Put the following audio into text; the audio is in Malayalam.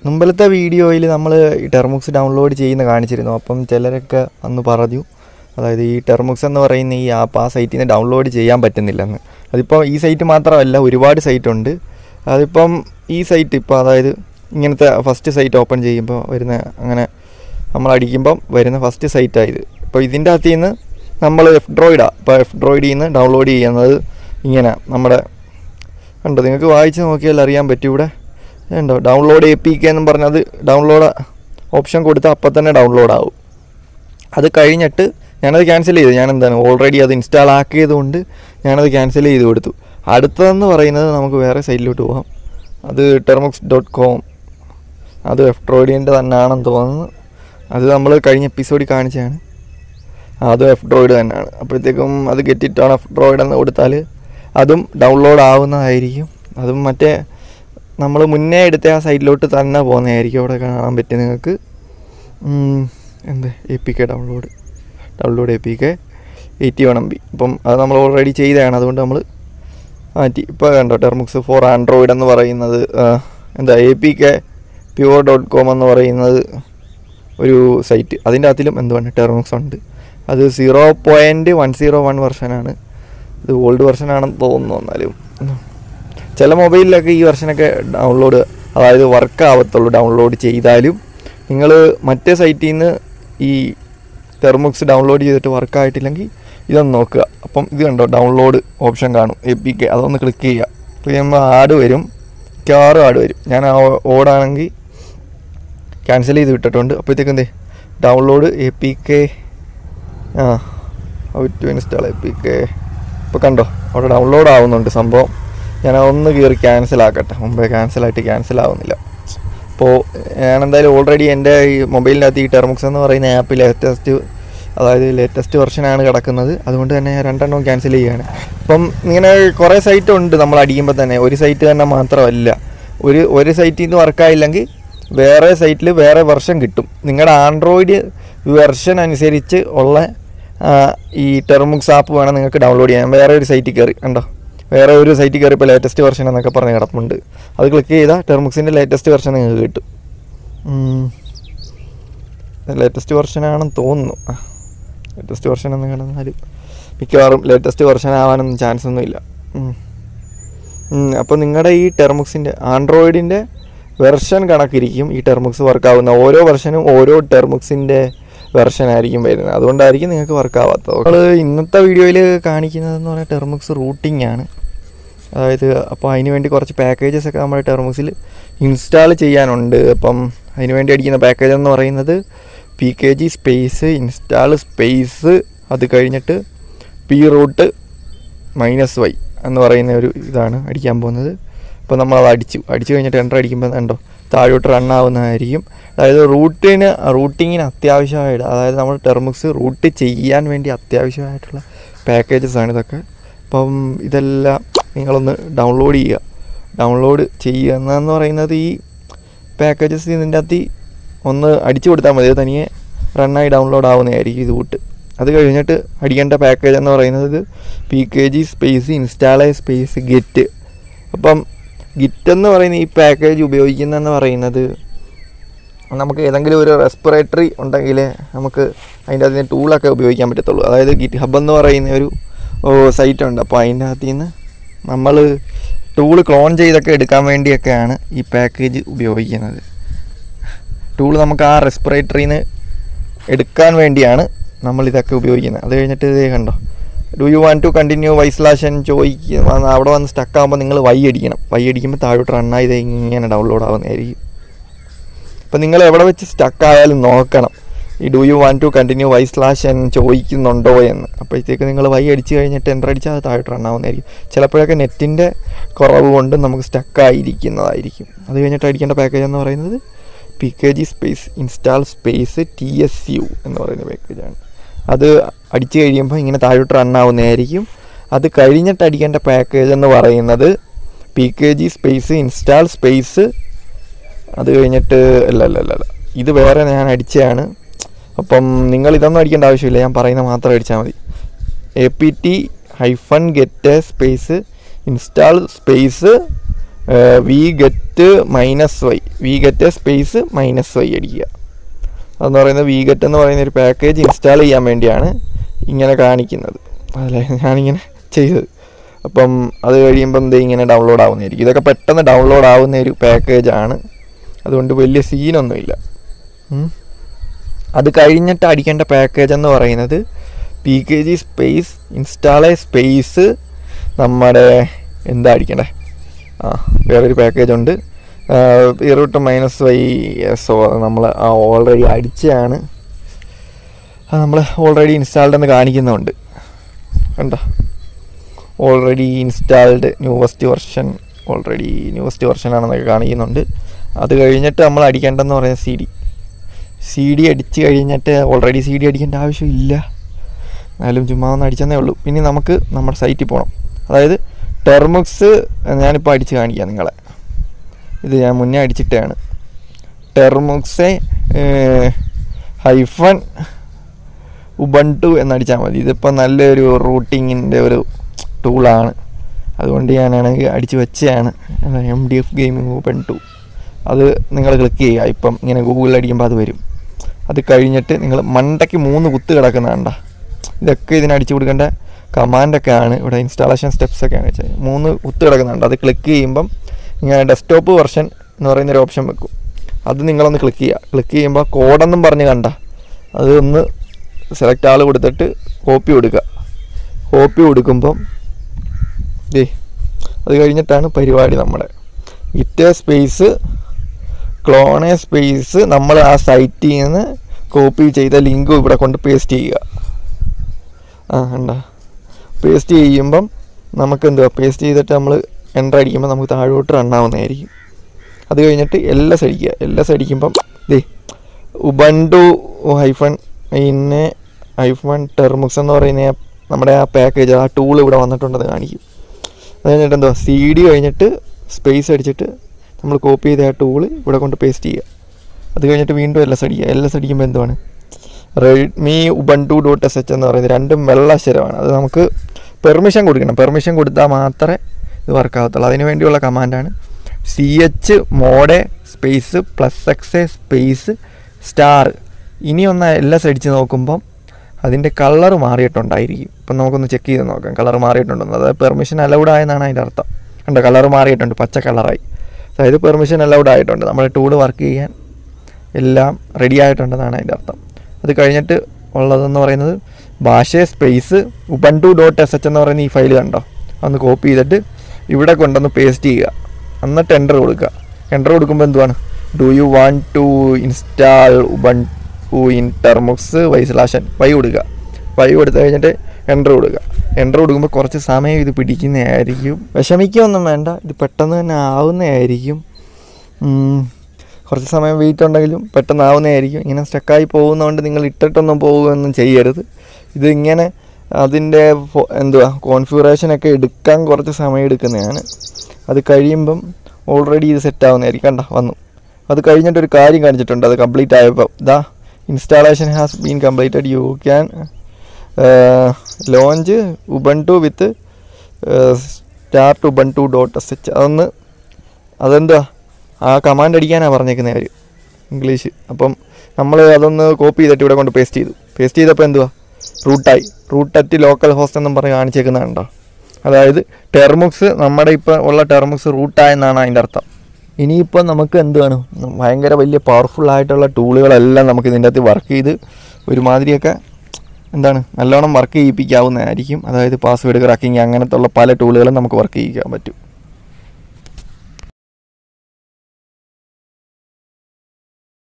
മുമ്പത്തെ വീഡിയോയിൽ നമ്മൾ ഈ ടെർമുക്സ് ഡൗൺലോഡ് ചെയ്യുന്ന കാണിച്ചിരുന്നു. അപ്പം ചിലരൊക്കെ അന്ന് പറഞ്ഞു, അതായത് ഈ ടെർമുക്സ് എന്ന് പറയുന്ന ഈ ആപ്പ് ആ സൈറ്റിൽ നിന്ന് ഡൗൺലോഡ് ചെയ്യാൻ പറ്റുന്നില്ലെന്ന്. അതിപ്പോൾ ഈ സൈറ്റ് മാത്രമല്ല, ഒരുപാട് സൈറ്റ് ഉണ്ട്. അതിപ്പം ഈ സൈറ്റ് ഇപ്പോൾ അതായത് ഇങ്ങനത്തെ ഫസ്റ്റ് സൈറ്റ് ഓപ്പൺ ചെയ്യുമ്പോൾ വരുന്ന, അങ്ങനെ നമ്മൾ അടിക്കുമ്പം വരുന്ന ഫസ്റ്റ് സൈറ്റായത്. ഇപ്പോൾ ഇതിൻ്റെ അകത്ത് നിന്ന് നമ്മൾ ഇപ്പോൾ F-Droid നിന്ന് ഡൗൺലോഡ് ചെയ്യുന്നത് ഇങ്ങനെ നമ്മുടെ കണ്ടോ, നിങ്ങൾക്ക് വായിച്ച് നോക്കിയാൽ അറിയാൻ പറ്റും. ഇവിടെ ഉണ്ടോ ഡൗൺലോഡ് APK എന്നും പറഞ്ഞത് ഡൗൺലോഡ് ഓപ്ഷൻ കൊടുത്താൽ അപ്പം തന്നെ ഡൗൺലോഡ് ആവും. അത് കഴിഞ്ഞിട്ട് ഞാനത് ക്യാൻസൽ ചെയ്തു. ഓൾറെഡി അത് ഇൻസ്റ്റാൾ ആക്കിയതുകൊണ്ട് ഞാനത് ക്യാൻസൽ ചെയ്ത് കൊടുത്തു. അടുത്തതെന്ന് പറയുന്നത് നമുക്ക് വേറെ സൈറ്റിലോട്ട് പോകാം. അത് termux.com, അത് F-Droidൻ്റെ തന്നെയാണെന്ന് തോന്നുന്നു. അത് നമ്മൾ കഴിഞ്ഞ എപ്പിസോഡിൽ കാണിച്ചതാണ്. അത് F-Droid തന്നെയാണ്. അപ്പോഴത്തേക്കും അത് ഗെറ്റ് ഓൺ F-Droid എന്ന് കൊടുത്താൽ അതും ഡൗൺലോഡ് ആവുന്നതായിരിക്കും. അതും മറ്റേ നമ്മൾ മുന്നേ എടുത്ത ആ സൈറ്റിലോട്ട് തന്നെ പോകുന്നതായിരിക്കും. അവിടെ കാണാൻ പറ്റും നിങ്ങൾക്ക്. APK download APK 81 MB. അപ്പം അത് നമ്മൾ ഓൾറെഡി ചെയ്തതാണ്, അതുകൊണ്ട് നമ്മൾ മാറ്റി. ഇപ്പോൾ കണ്ടോ ടെർമുക്സ് ഫോർ ആൻഡ്രോയിഡ് എന്ന് പറയുന്നത് APK pure.com എന്ന് പറയുന്നത് ഒരു സൈറ്റ്. അതിൻ്റെ അകത്തിലും എന്തുകൊണ്ട് ടെർമുക്സ് ഉണ്ട്. അത് 0.101 വെർഷനാണ്. ഇത് ഓൾഡ് വെർഷനാണെന്ന് തോന്നുന്നു. എന്നാലും ചില മൊബൈലിലൊക്കെ ഈ വെർഷനൊക്കെ ഡൗൺലോഡ്, അതായത് വർക്ക് ആവത്തുള്ളൂ. ഡൗൺലോഡ് ചെയ്താലും നിങ്ങൾ മറ്റേ സൈറ്റിൽ നിന്ന് ഈ ടെർമുക്സ് ഡൗൺലോഡ് ചെയ്തിട്ട് വർക്കായിട്ടില്ലെങ്കിൽ ഇതൊന്ന് നോക്കുക. അപ്പം ഇത് കണ്ടോ ഡൗൺലോഡ് ഓപ്ഷൻ കാണും APK. അതൊന്ന് ക്ലിക്ക് ചെയ്യുക. ക്ലിക്ക് ചെയ്യുമ്പോൾ ആഡ് വരും, മിക്കവാറും ആഡ് വരും. ഞാൻ ഓടാണെങ്കിൽ ക്യാൻസൽ ചെയ്ത് വിട്ടിട്ടുണ്ട്. അപ്പോഴത്തേക്കും download APK how to install APK. ഇപ്പോൾ കണ്ടോ അവിടെ ഡൗൺലോഡ് ആവുന്നുണ്ട് സംഭവം. ഞാൻ ഒന്ന് കയറി ക്യാൻസലാക്കട്ടെ. മുമ്പേ ക്യാൻസൽ ആവുന്നില്ല. അപ്പോൾ ഞാനെന്തായാലും ഓൾറെഡി എൻ്റെ ഈ മൊബൈലിൻ്റെ അകത്ത് ഈ ടെർമുക്സ് എന്ന് പറയുന്ന ആപ്പ് ലേറ്റസ്റ്റ് വെർഷനാണ് കിടക്കുന്നത്. അതുകൊണ്ട് തന്നെ രണ്ടെണ്ണം ക്യാൻസൽ ചെയ്യുകയാണ്. അപ്പം ഇങ്ങനെ കുറേ സൈറ്റ് ഉണ്ട്. നമ്മൾ അടിക്കുമ്പോൾ തന്നെ ഒരു സൈറ്റ് തന്നെ മാത്രമല്ല, ഒരു സൈറ്റിൽ നിന്ന് വർക്കായില്ലെങ്കിൽ വേറെ സൈറ്റിൽ വേറെ വെർഷൻ കിട്ടും. നിങ്ങളുടെ ആൻഡ്രോയിഡ് വെർഷൻ അനുസരിച്ച് ഉള്ള ഈ ടെർമുക്സ് ആപ്പ് വേണം നിങ്ങൾക്ക് ഡൗൺലോഡ് ചെയ്യാൻ. വേറെ ഒരു സൈറ്റിൽ കയറി കണ്ടോ, വേറെ ഒരു സൈറ്റിൽ കയറി ഇപ്പോൾ ലേറ്റസ്റ്റ് വെർഷൻ എന്നൊക്കെ പറഞ്ഞ് കിടപ്പുണ്ട്. അത് ക്ലിക്ക് ചെയ്താൽ ടെർമുക്സിൻ്റെ ലേറ്റസ്റ്റ് വെർഷൻ നിങ്ങൾക്ക് കിട്ടും. ലേറ്റസ്റ്റ് വെർഷനാണെന്ന് തോന്നുന്നു. ലേറ്റസ്റ്റ് വെർഷൻ എന്ന് കിടന്നാലും മിക്കവാറും ലേറ്റസ്റ്റ് വെർഷൻ ആവാനൊന്നും ചാൻസ് ഒന്നുമില്ല. അപ്പോൾ നിങ്ങളുടെ ഈ ടെർമുക്സിൻ്റെ ആൻഡ്രോയിഡിൻ്റെ വെർഷൻ കണക്കിരിക്കും ഈ ടെർമുക്സ് വർക്കാവുന്ന. ഓരോ വെർഷനും ഓരോ ടെർമുക്സിൻ്റെ വെർഷനായിരിക്കും വരുന്നത്. അതുകൊണ്ടായിരിക്കും നിങ്ങൾക്ക് വർക്കാവാത്തത്. നമ്മൾ ഇന്നത്തെ വീഡിയോയിൽ കാണിക്കുന്നതെന്ന് പറഞ്ഞാൽ ടെർമുക്സ് റൂട്ടിംഗ് ആണ്. അതായത് അപ്പോൾ അതിന് വേണ്ടി കുറച്ച് പാക്കേജസൊക്കെ നമ്മുടെ ടെർമുക്സിൽ ഇൻസ്റ്റാൾ ചെയ്യാനുണ്ട്. അപ്പം അതിന് വേണ്ടി അടിക്കുന്ന പാക്കേജ് എന്ന് പറയുന്നത് PKG സ്പേസ് ഇൻസ്റ്റാൾ സ്പേസ്, അത് കഴിഞ്ഞിട്ട് PRoot -y എന്ന് പറയുന്ന ഒരു ഇതാണ് അടിക്കാൻ പോകുന്നത്. അപ്പോൾ നമ്മളത് അടിച്ചു കഴിഞ്ഞിട്ട് എൻ്റർ അടിക്കുമ്പോൾ കണ്ടോ താഴോട്ട് റൺ ആവുന്നതായിരിക്കും. അതായത് റൂട്ടിങ്ങിന് അത്യാവശ്യമായിട്ട്, അതായത് നമ്മൾ ടെർമുക്സ് റൂട്ട് ചെയ്യാൻ വേണ്ടി അത്യാവശ്യമായിട്ടുള്ള പാക്കേജസാണ് ഇതൊക്കെ. അപ്പം ഇതെല്ലാം നിങ്ങളൊന്ന് ഡൗൺലോഡ് ചെയ്യുക എന്ന് പറയുന്നത് ഈ പാക്കേജസ് ഇതിൻ്റെ അകത്ത് ഒന്ന് അടിച്ചു കൊടുത്താൽ മതി. തനിയെ റണ്ണായി ഡൗൺലോഡ് ആവുന്നതായിരിക്കും ഇത് റൂട്ട്. അത് കഴിഞ്ഞിട്ട് അടിക്കേണ്ട പാക്കേജ് എന്ന് പറയുന്നത് PKG space install space get. അപ്പം ഗിറ്റ് എന്ന് പറയുന്ന ഈ പാക്കേജ് ഉപയോഗിക്കുന്നതെന്ന് പറയുന്നത് നമുക്ക് ഏതെങ്കിലും ഒരു റെസ്പിറേറ്ററി ഉണ്ടെങ്കിൽ നമുക്ക് അതിൻ്റെ അതിന് ടൂളൊക്കെ ഉപയോഗിക്കാൻ പറ്റത്തുള്ളൂ. അതായത് ഗിറ്റ് ഹബ് എന്ന് പറയുന്ന ഒരു സൈറ്റ് ഉണ്ട്. അപ്പോൾ അതിൻ്റെ അകത്ത് നിന്ന് നമ്മൾ ടൂൾ ക്ലോൺ ചെയ്തൊക്കെ എടുക്കാൻ വേണ്ടിയൊക്കെയാണ് ഈ പാക്കേജ് ഉപയോഗിക്കുന്നത്. ടൂൾ നമുക്ക് ആ റെസ്പിറേറ്ററിയിൽ നിന്ന് എടുക്കാൻ വേണ്ടിയാണ് നമ്മളിതൊക്കെ ഉപയോഗിക്കുന്നത്. അത് കഴിഞ്ഞിട്ട് ഇതേ കണ്ടോ, do you want to continue y/n ചോദിക്കുക. അവിടെ വന്ന് സ്റ്റക്ക് ആകുമ്പോൾ നിങ്ങൾ y അടിക്കുമ്പോൾ താഴോട്ട് റണ്ണായി ഇത് ഇങ്ങനെ ഡൗൺലോഡ് ആവുന്നതായിരിക്കും. അപ്പം നിങ്ങൾ എവിടെ വെച്ച് സ്റ്റക്ക് ആയാലും നോക്കണം ഈ do you want to continue y/n ചോദിക്കുന്നുണ്ടോ എന്ന്. അപ്പോഴത്തേക്ക് നിങ്ങൾ y അടിച്ച് കഴിഞ്ഞിട്ട് എൻ്റർ അടിച്ചാൽ അത് താഴോട്ട് റണ്ണാവുന്നതായിരിക്കും. ചിലപ്പോഴൊക്കെ നെറ്റിൻ്റെ കുറവ് കൊണ്ട് നമുക്ക് സ്റ്റക്കായിരിക്കുന്നതായിരിക്കും. അത് കഴിഞ്ഞിട്ട് അടിക്കേണ്ട പാക്കേജ് എന്ന് പറയുന്നത് PKG space install space TSU എന്ന് പറയുന്ന പാക്കേജാണ്. അത് അടിച്ചു കഴിയുമ്പോൾ ഇങ്ങനെ താഴോട്ട് റണ്ണാവുന്നതായിരിക്കും. അത് കഴിഞ്ഞിട്ട് അടിക്കേണ്ട പാക്കേജ് എന്ന് പറയുന്നത് PKG സ്പേസ് ഇൻസ്റ്റാൾ സ്പേസ്, അത് കഴിഞ്ഞിട്ട് അല്ല ഇത് വേറെ ഞാൻ അടിച്ചതാണ്. അപ്പം നിങ്ങൾ ഇതൊന്നും അടിക്കേണ്ട ആവശ്യമില്ല, ഞാൻ പറയുന്നത് മാത്രം അടിച്ചാൽ മതി. APT-get space install space wget space -y അടിക്കുക. അതെന്ന് പറയുന്നത് വി ഗെറ്റ് എന്ന് പറയുന്ന ഒരു പാക്കേജ് ഇൻസ്റ്റാൾ ചെയ്യാൻ വേണ്ടിയാണ് ഇങ്ങനെ കാണിക്കുന്നത്. അതല്ലേ ഞാനിങ്ങനെ ചെയ്തത്. അപ്പം അത് കഴിയുമ്പം ഇങ്ങനെ ഡൗൺലോഡ് ആവുന്നതായിരിക്കും. ഇതൊക്കെ പെട്ടെന്ന് ഡൗൺലോഡ് ആവുന്ന ഒരു പാക്കേജാണ്, അതുകൊണ്ട് വലിയ സീനൊന്നുമില്ല. അത് കഴിഞ്ഞിട്ട് അടിക്കേണ്ട പാക്കേജ് എന്ന് പറയുന്നത് PKG സ്പേസ് ഇൻസ്റ്റാളേ സ്പേസ് നമ്മുടെ എന്താ അടിക്കണ്ടേ, വേറൊരു പാക്കേജ് ഉണ്ട് -y. സോ നമ്മൾ ഓൾറെഡി അടിച്ചതാണ്, അത് നമ്മൾ ഓൾറെഡി ഇൻസ്റ്റാൾഡ് എന്ന് കാണിക്കുന്നുണ്ട് കണ്ടോ. ഓൾറെഡി ഇൻസ്റ്റാൾഡ് ന്യൂവസ്റ്റ് വെർഷൻ ആണെന്നൊക്കെ കാണിക്കുന്നുണ്ട്. അത് കഴിഞ്ഞിട്ട് നമ്മൾ അടിക്കേണ്ടതെന്ന് പറയുന്നത് CD അടിച്ച് കഴിഞ്ഞിട്ട് ഓൾറെഡി CD അടിക്കേണ്ട ആവശ്യമില്ല, എന്നാലും ചുമ്മാ ഒന്ന് അടിച്ചെന്നേ ഉള്ളൂ. പിന്നെ നമുക്ക് നമ്മുടെ സൈറ്റിൽ പോകണം. അതായത് ടെർമുക്സ് ഞാനിപ്പോൾ അടിച്ച് കാണിക്കാം നിങ്ങളെ. ഇത് ഞാൻ മുന്നേ അടിച്ചിട്ടാണ്. ടെർമുക്സ് -ubuntu എന്നടിച്ചാൽ മതി. ഇതിപ്പോൾ നല്ലൊരു റൂട്ടിങ്ങിൻ്റെ ഒരു ടൂളാണ്, അതുകൊണ്ട് ഞാനാണെങ്കിൽ അടിച്ച് വെച്ചതാണ് MDF ഗെയിമിംഗ് ubuntu. അത് നിങ്ങൾ ക്ലിക്ക് ചെയ്യുക. ഇപ്പം ഇങ്ങനെ ഗൂഗിളിൽ അടിക്കുമ്പോൾ അത് വരും. അത് കഴിഞ്ഞിട്ട് നിങ്ങൾ മണ്ടയ്ക്ക് 3 കുത്ത് കിടക്കുന്നതാണ്ട. ഇതൊക്കെ ഇതിനടിച്ചു കൊടുക്കേണ്ട കമാൻഡൊക്കെ ആണ്. ഇവിടെ ഇൻസ്റ്റാളേഷൻ സ്റ്റെപ്സൊക്കെയാണ് വെച്ചാൽ 3 കുത്ത് കിടക്കുന്നുണ്ട്. അത് ക്ലിക്ക് ചെയ്യുമ്പം ഇങ്ങനെ ഡെസ്ക്ടോപ്പ് വെർഷൻ എന്ന് പറയുന്നൊരു ഓപ്ഷൻ വെക്കും. അത് നിങ്ങളൊന്ന് ക്ലിക്ക് ചെയ്യുക. ക്ലിക്ക് ചെയ്യുമ്പോൾ കോഡെന്നും പറഞ്ഞ് കണ്ട അത് ഒന്ന് സെലക്ട് ആൾ കൊടുത്തിട്ട് കോപ്പി കൊടുക്കുക. കോപ്പി കൊടുക്കുമ്പം അത് കഴിഞ്ഞിട്ടാണ് പരിപാടി. നമ്മുടെ ഗിറ്റ് സ്പേസ് ക്ലോണേ സ്പേസ് നമ്മൾ ആ സൈറ്റിൽ നിന്ന് കോപ്പി ചെയ്ത ലിങ്ക് ഇവിടെ കൊണ്ട് പേസ്റ്റ് ചെയ്യുക. പേസ്റ്റ് ചെയ്യുമ്പം നമുക്ക് എന്തുവാ, പേസ്റ്റ് ചെയ്തിട്ട് നമ്മൾ എൻ്റർ അടിക്കുമ്പോൾ നമുക്ക് താഴോട്ട് റണ്ണാവുന്നതായിരിക്കും. അത് കഴിഞ്ഞിട്ട് LS അടിക്കുക. LS അടിക്കുമ്പം ubuntu -termux എന്ന് പറയുന്ന നമ്മുടെ ആ പാക്കേജ്, ആ ടൂൾ ഇവിടെ വന്നിട്ടുണ്ടെന്ന് കാണിക്കും. അത് കഴിഞ്ഞിട്ട് എന്തുവാ, CD കഴിഞ്ഞിട്ട് സ്പേസ് അടിച്ചിട്ട് നമ്മൾ കോപ്പി ചെയ്ത ആ ടൂള് ഇവിടെ കൊണ്ട് പേസ്റ്റ് ചെയ്യുക. അത് കഴിഞ്ഞിട്ട് വീണ്ടും LS അടിക്കുക. LS അടിക്കുമ്പോൾ എന്തുവാണ്, റെഡ്മി ubuntu.sh എന്ന് പറയുന്നത് രണ്ടും വെള്ള അക്ഷരമാണ്. അത് നമുക്ക് പെർമിഷൻ കൊടുക്കണം. പെർമിഷൻ കൊടുത്താൽ മാത്രമേ ഇത് വർക്കാകത്തുള്ളൂ. അതിന് വേണ്ടിയുള്ള കമാൻഡാണ് chmod space +x space star. ഇനി ഒന്ന് LS അടിച്ച് നോക്കുമ്പം അതിൻ്റെ കളർ മാറിയിട്ടുണ്ടായിരിക്കും. ഇപ്പം നമുക്കൊന്ന് ചെക്ക് ചെയ്ത് നോക്കാം കളർ മാറിയിട്ടുണ്ടെന്ന്. അതായത് പെർമിഷൻ അലൗഡ് ആയെന്നാണ് അതിൻ്റെ അർത്ഥം. കണ്ടോ, കളർ മാറിയിട്ടുണ്ട്, പച്ച കളറായി. അതായത് പെർമിഷൻ അലൗഡ് ആയിട്ടുണ്ട്, നമ്മുടെ ടൂള് വർക്ക് ചെയ്യാൻ എല്ലാം റെഡി ആയിട്ടുണ്ടെന്നാണ് അതിൻ്റെ അർത്ഥം. അത് കഴിഞ്ഞിട്ട് ഉള്ളതെന്ന് പറയുന്നത് ഭാഷ സ്പേസ് ubuntu.sh എന്ന് പറയുന്ന ഈ ഫയൽ കണ്ടോ, അതൊന്ന് കോപ്പി ചെയ്തിട്ട് ഇവിടെ കൊണ്ടൊന്ന് പേസ്റ്റ് ചെയ്യുക. എന്നിട്ട് എൻ്റർ കൊടുക്കുക. എൻ്റർ കൊടുക്കുമ്പോൾ എന്തുവാണ്, do you want to install ubuntu in termux y കൊടുക്കുക. y കൊടുത്തു കഴിഞ്ഞിട്ട് എൻ്റർ കൊടുക്കുക. എൻ്റർ കൊടുക്കുമ്പോൾ കുറച്ച് സമയം ഇത് പിടിക്കുന്നതായിരിക്കും. വിഷമിക്കുകയൊന്നും വേണ്ട, ഇത് പെട്ടെന്ന് തന്നെ ആവുന്നതായിരിക്കും. കുറച്ച് സമയം വെയിറ്റ് ഉണ്ടെങ്കിലും പെട്ടെന്ന് ആവുന്നതായിരിക്കും. ഇങ്ങനെ സ്റ്റക്കായി പോകുന്നതുകൊണ്ട് നിങ്ങൾ ഇട്ടിട്ടൊന്നും പോകുകയൊന്നും ചെയ്യരുത്. ഇതിങ്ങനെ അതിൻ്റെ കോൺഫിഗറേഷനൊക്കെ എടുക്കാൻ കുറച്ച് സമയം എടുക്കുന്നതാണ്. അത് കഴിയുമ്പം ഓൾറെഡി ഇത് സെറ്റ് ആവുന്നതായിരിക്കും. കണ്ട വന്നു. അത് കഴിഞ്ഞിട്ടൊരു കാര്യം കാണിച്ചിട്ടുണ്ട്. അത് കംപ്ലീറ്റ് ആയപ്പോൾ installation has been completed, you can launch ubuntu with start ubuntu.sh. അതെന്താ ആ കമാൻഡ് അടിക്കാനാണ് പറഞ്ഞേക്കുന്നത് അവർ ഇംഗ്ലീഷ്. അപ്പം നമ്മൾ അതൊന്ന് കോപ്പി ചെയ്തിട്ട് ഇവിടെ കൊണ്ട് പേസ്റ്റ് ചെയ്തു. പേസ്റ്റ് ചെയ്തപ്പോൾ എന്തുവാ, റൂട്ട് ലോക്കൽ ഹോസ്റ്റ് എന്നും പറഞ്ഞ് കാണിച്ചേക്കുന്നതുണ്ടോ. അതായത് ടെർമുക്സ് നമ്മുടെ ഇപ്പോൾ ഉള്ള ടെർമുക്സ് റൂട്ടായെന്നാണ് അതിൻ്റെ അർത്ഥം. ഇനിയിപ്പോൾ നമുക്ക് എന്താണ്, ഭയങ്കര വലിയ പവർഫുൾ ആയിട്ടുള്ള ടൂളുകളെല്ലാം നമുക്ക് ഇതിൻ്റെ അകത്ത് വർക്ക് ചെയ്ത് ഒരുമാതിരിയൊക്കെ നല്ലോണം വർക്ക് ചെയ്യിപ്പിക്കാവുന്നതായിരിക്കും. അതായത് പാസ്വേഡ് ക്രാക്കിങ് അങ്ങനത്തെ ഉള്ള പല ടൂളുകളും നമുക്ക് വർക്ക് ചെയ്യിക്കാൻ പറ്റും.